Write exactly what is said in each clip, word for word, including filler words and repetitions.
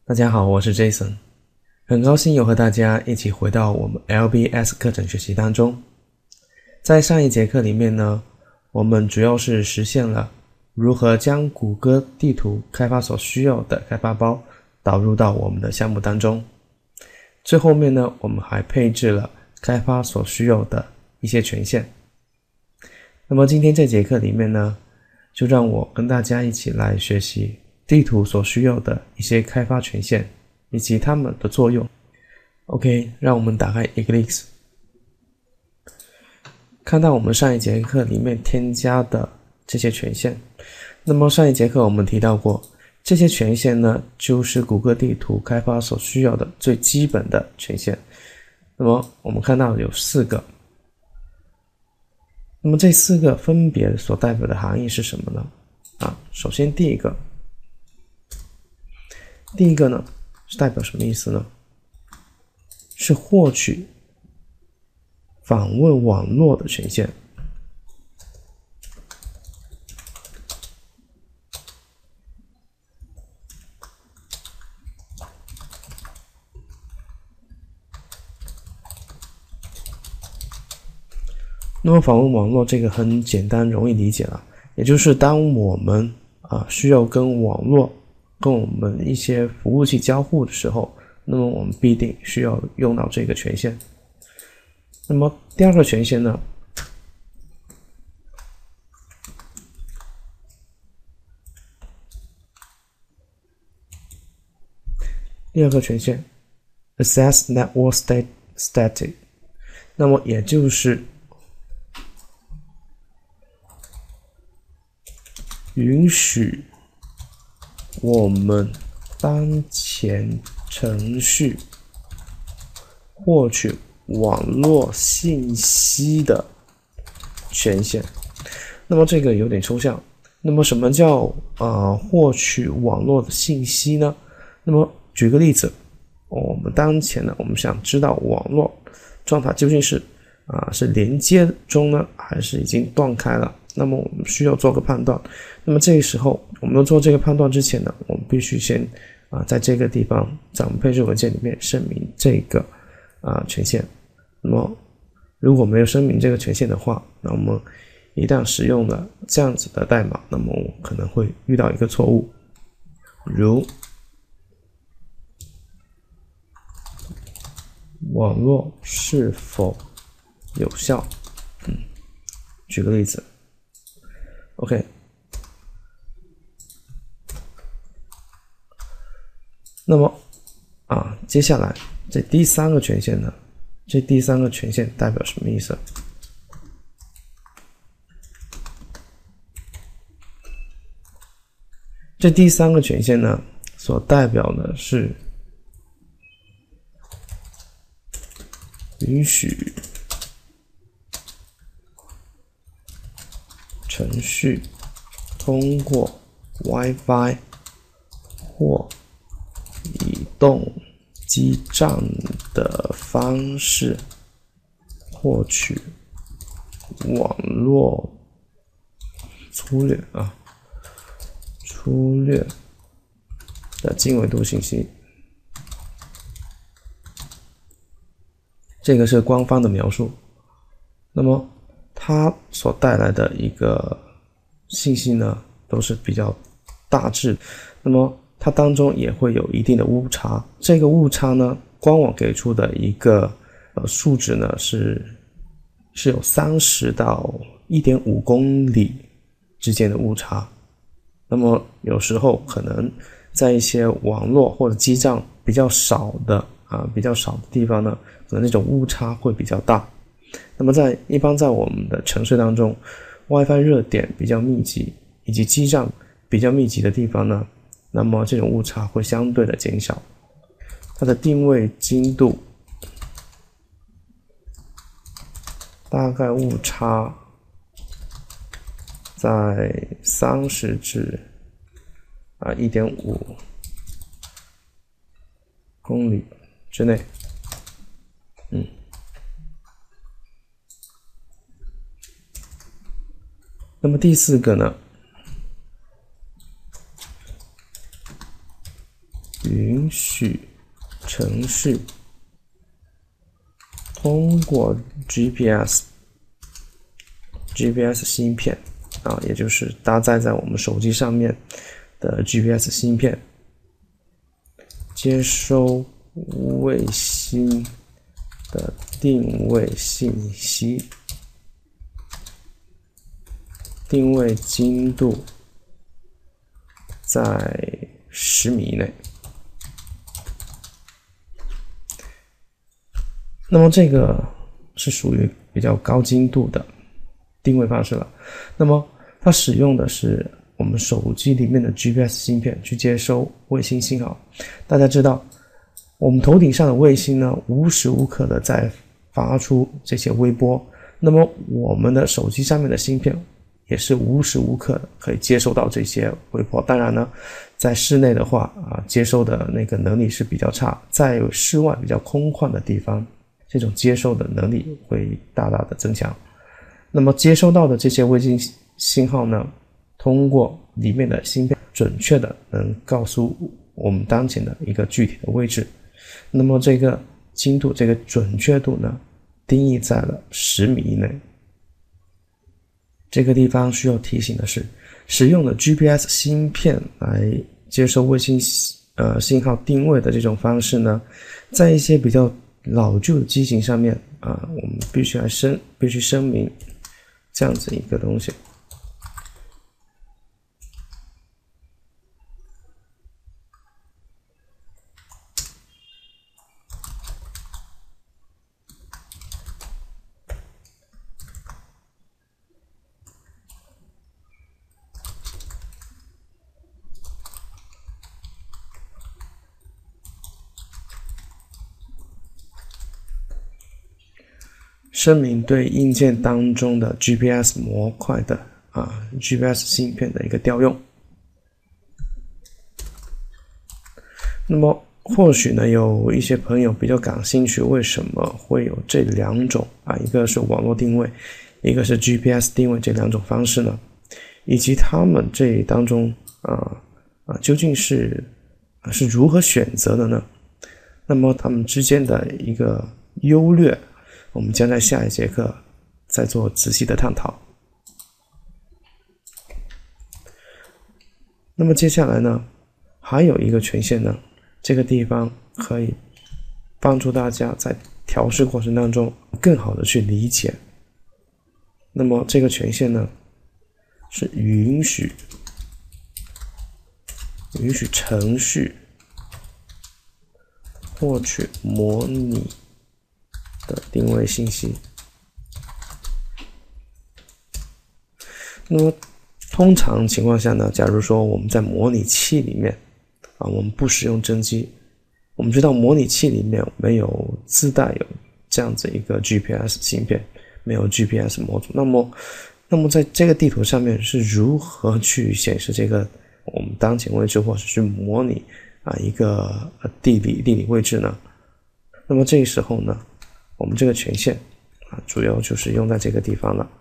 大家好，我是 Jason， 很高兴又和大家一起回到我们 L B S 课程学习当中。在上一节课里面呢，我们主要是实现了如何将谷歌地图开发所需要的开发包导入到我们的项目当中。最后面呢，我们还配置了开发所需要的一些权限。那么今天这节课里面呢，就让我跟大家一起来学习地图所需要的一些开发权限以及它们的作用。 OK， 让我们打开 Eclipse， 看到我们上一节课里面添加的这些权限。那么上一节课我们提到过，这些权限呢，就是谷歌地图开发所需要的最基本的权限。那么我们看到有四个，那么这四个分别所代表的含义是什么呢？啊，首先第一个第一个呢，是代表什么意思呢？是获取访问网络的权限。那么访问网络这个很简单容易理解了，也就是当我们啊需要跟网络跟我们一些服务器交互的时候，那么我们必定需要用到这个权限。那么第二个权限呢，第二个权限 access network static， 那么也就是允许我们当前程序获取网络信息的权限。那么这个有点抽象，那么什么叫呃获取网络的信息呢？那么举个例子，我们当前呢，我们想知道网络状态究竟是啊、呃、是连接中呢，还是已经断开了？那么我们需要做个判断。那么这个时候，我们要做这个判断之前呢，我们必须先啊、呃、在这个地方，在我们配置文件里面声明这个啊、呃、权限。那么如果没有声明这个权限的话，那我们一旦使用了这样子的代码，那么我可能会遇到一个错误，如网络是否有效。嗯，举个例子 OK， 那么啊，接下来这第三个权限呢，这第三个权限代表什么意思？这第三个权限呢，所代表的是允许程序通过 Wi-Fi 或移动基站的方式获取网络粗略啊粗略的经纬度信息。这个是官方的描述，那么它所带来的一个信息呢，都是比较大致，那么它当中也会有一定的误差。这个误差呢，官网给出的一个呃数值呢是是有三十到 一点五公里之间的误差。那么有时候可能在一些网络或者基站比较少的啊比较少的地方呢，可能那种误差会比较大。那么在一般在我们的城市当中， Wi-Fi 热点比较密集以及基站比较密集的地方呢，那么这种误差会相对的减少。它的定位精度大概误差在三十至啊 一点五公里之内。嗯，那么第四个呢， 允许程序通过 G P S G P S 芯片啊，也就是搭载在我们手机上面的 G P S 芯片，接收卫星的定位信息，定位精度在十米以内。那么这个是属于比较高精度的定位方式了。那么它使用的是我们手机里面的 G P S 芯片去接收卫星信号。大家知道，我们头顶上的卫星呢，无时无刻的在发出这些微波。那么我们的手机上面的芯片也是无时无刻可以接收到这些微波。当然呢，在室内的话啊，接收的那个能力是比较差，在室外比较空旷的地方，这种接收的能力会大大的增强。那么接收到的这些卫星信号呢，通过里面的芯片准确的能告诉我们当前的一个具体的位置。那么这个精度，这个准确度呢，定义在了十米以内。这个地方需要提醒的是，使用的 G P S 芯片来接收卫星呃信号定位的这种方式呢，在一些比较老旧的机型上面啊、呃，我们必须来声必须声明这样子一个东西。声明对硬件当中的 G P S 模块的啊 G P S 芯片的一个调用。那么或许呢，有一些朋友比较感兴趣，为什么会有这两种啊，一个是网络定位，一个是 G P S 定位这两种方式呢？以及他们这当中啊啊究竟是啊是如何选择的呢？那么他们之间的一个优劣，我们将在下一节课再做仔细的探讨。那么接下来呢，还有一个权限呢，这个地方可以帮助大家在调试过程当中更好的去理解。那么这个权限呢，是允许允许程序获取模拟的定位信息。那么通常情况下呢，假如说我们在模拟器里面啊，我们不使用真机，我们知道模拟器里面没有自带有这样子一个 G P S 芯片，没有 G P S 模组。那么那么在这个地图上面是如何去显示这个我们当前位置，或者是模拟啊一个地理地理位置呢？那么这个时候呢，我们这个权限啊，主要就是用在这个地方了。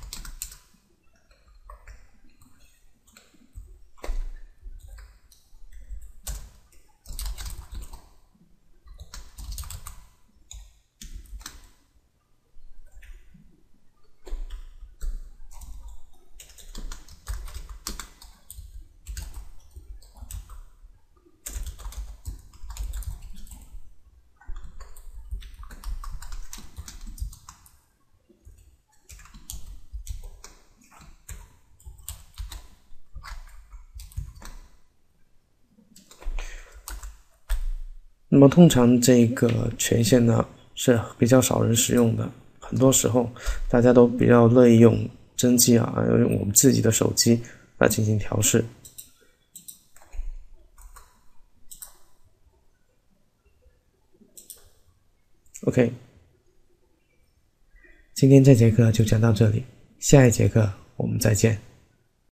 那么通常这个权限呢是比较少人使用的，很多时候大家都比较乐意用真机啊，用我们自己的手机来进行调试。OK， 今天这节课就讲到这里，下一节课我们再见。